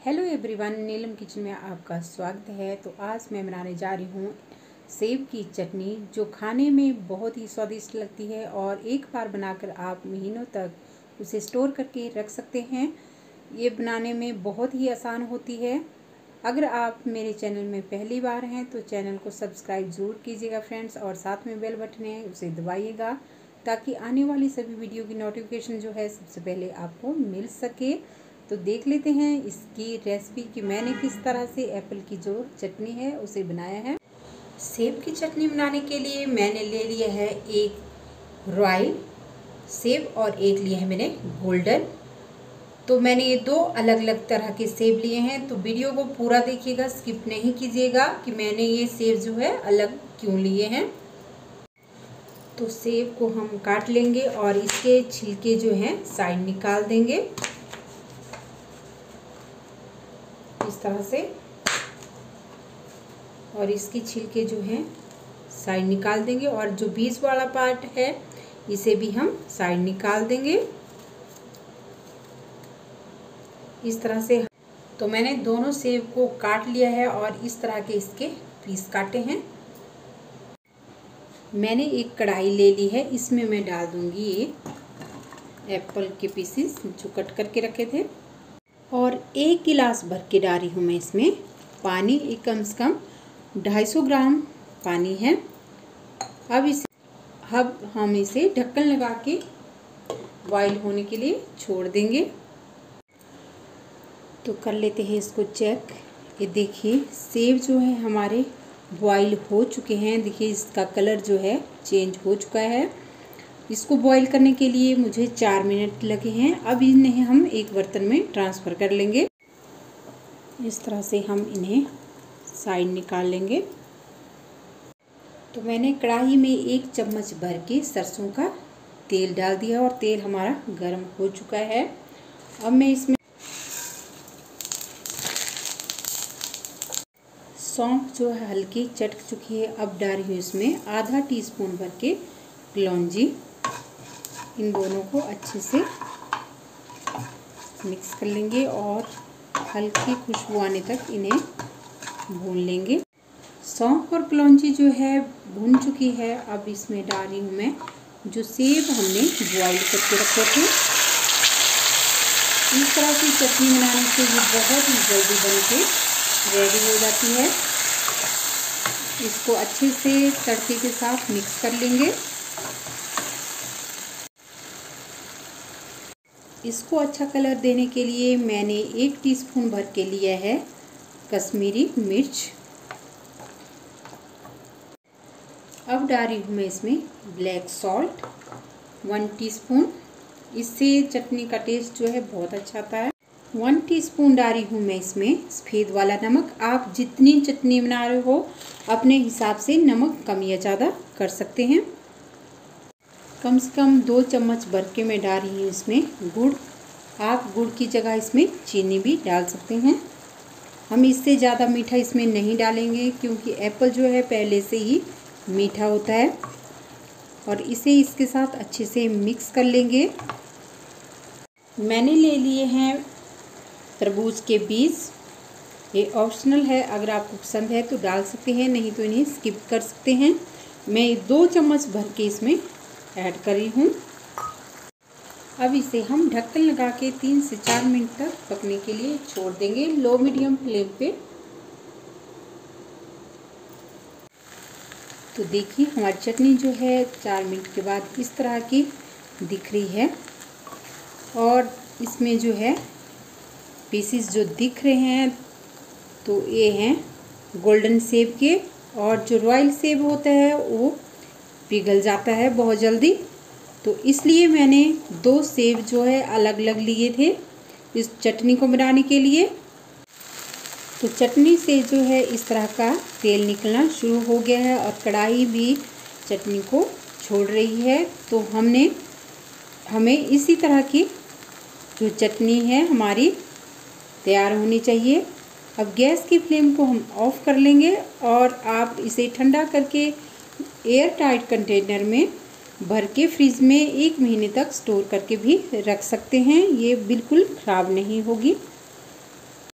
Hello everyone, नीलम kitchen में आपका स्वागत है। तो आज मैं बनाने जा रही हूँ सेब की चटनी, जो खाने में बहुत ही स्वादिष्ट लगती है और एक बार बनाकर आप महीनों तक उसे स्टोर करके रख सकते हैं। ये बनाने में बहुत ही आसान होती है। अगर आप मेरे चैनल में पहली बार हैं तो चैनल को सब्सक्राइब ज़रूर कीजिएगा फ्रेंड्स, और साथ में बेल बटन है उसे दबाइएगा ताकि आने वाली सभी वीडियो की नोटिफिकेशन जो है सबसे पहले आपको मिल सके। तो देख लेते हैं इसकी रेसिपी कि मैंने किस तरह से एप्पल की जो चटनी है उसे बनाया है। सेब की चटनी बनाने के लिए मैंने ले लिया है एक रॉयल सेब और एक लिया है मैंने गोल्डन। तो मैंने ये दो अलग अलग तरह के सेब लिए हैं। तो वीडियो को पूरा देखिएगा, स्किप नहीं कीजिएगा कि मैंने ये सेब जो है अलग क्यों लिए हैं। तो सेब को हम काट लेंगे और इसके छिलके जो हैं साइड निकाल देंगे इस तरह से, और इसकी छिलके जो हैं साइड निकाल देंगे और जो बीच वाला पार्ट है इसे भी हम साइड निकाल देंगे इस तरह से। तो मैंने दोनों सेब को काट लिया है और इस तरह के इसके पीस काटे हैं। मैंने एक कढ़ाई ले ली है, इसमें मैं डाल दूंगी ये एप्पल के पीसेस जो कट करके रखे थे, और 1 गिलास भर के डाल रही हूँ मैं इसमें पानी। कम से कम 250 ग्राम पानी है। अब हम इसे ढक्कन लगा के बॉईल होने के लिए छोड़ देंगे। तो कर लेते हैं इसको चेक। ये देखिए सेब जो है हमारे बॉईल हो चुके हैं। देखिए इसका कलर जो है चेंज हो चुका है। इसको बॉईल करने के लिए मुझे 4 मिनट लगे हैं। अब इन्हें हम एक बर्तन में ट्रांसफ़र कर लेंगे। इस तरह से हम इन्हें साइड निकाल लेंगे। तो मैंने कढ़ाई में 1 चम्मच भर के सरसों का तेल डाल दिया और तेल हमारा गर्म हो चुका है। अब मैं इसमें सौंफ जो है हल्की चटक चुकी है। अब डाल रही हूँ इसमें आधा टीस्पून भर के कलौंजी। इन दोनों को अच्छे से मिक्स कर लेंगे और हल्की खुशबू आने तक इन्हें भून लेंगे। सौंफ और कलौंजी जो है भून चुकी है। अब इसमें डाल रही हूँ मैं जो सेब हमने बॉईल करके रखे थे। इस तरह की चटनी बनाने से ये बहुत ही जल्दी बन के रेडी हो जाती है। इसको अच्छे से तड़के के साथ मिक्स कर लेंगे। इसको अच्छा कलर देने के लिए मैंने 1 टीस्पून भर के लिया है कश्मीरी मिर्च। अब डाल रही हूँ मैं इसमें ब्लैक सॉल्ट 1 टीस्पून। इससे चटनी का टेस्ट जो है बहुत अच्छा आता है। 1 टीस्पून डाल रही हूँ मैं इसमें सफ़ेद वाला नमक। आप जितनी चटनी बना रहे हो अपने हिसाब से नमक कम या ज़्यादा कर सकते हैं। कम से कम 2 चम्मच भर के मैं डाल रही हूँ इसमें गुड़। आप गुड़ की जगह इसमें चीनी भी डाल सकते हैं। हम इससे ज़्यादा मीठा इसमें नहीं डालेंगे क्योंकि एप्पल जो है पहले से ही मीठा होता है। और इसे इसके साथ अच्छे से मिक्स कर लेंगे। मैंने ले लिए हैं तरबूज के बीज। ये ऑप्शनल है, अगर आपको पसंद है तो डाल सकते हैं, नहीं तो इन्हें स्किप कर सकते हैं। मैं 2 चम्मच भर के इसमें ऐड कर रही हूँ। अब इसे हम ढक्कन लगा के 3 से 4 मिनट तक पकने के लिए छोड़ देंगे लो मीडियम फ्लेम पे। तो देखिए हमारी चटनी जो है 4 मिनट के बाद इस तरह की दिख रही है, और इसमें जो है पीसेस जो दिख रहे हैं तो ये हैं गोल्डन सेब के, और जो रॉयल सेब होता है वो पिघल जाता है बहुत जल्दी। तो इसलिए मैंने 2 सेब जो है अलग अलग लिए थे इस चटनी को बनाने के लिए। तो चटनी से जो है इस तरह का तेल निकलना शुरू हो गया है और कढ़ाई भी चटनी को छोड़ रही है। तो हमें इसी तरह की जो चटनी है हमारी तैयार होनी चाहिए। अब गैस की फ्लेम को हम ऑफ कर लेंगे और आप इसे ठंडा करके एयर टाइट कंटेनर में भर के फ्रिज में 1 महीने तक स्टोर करके भी रख सकते हैं। ये बिल्कुल ख़राब नहीं होगी।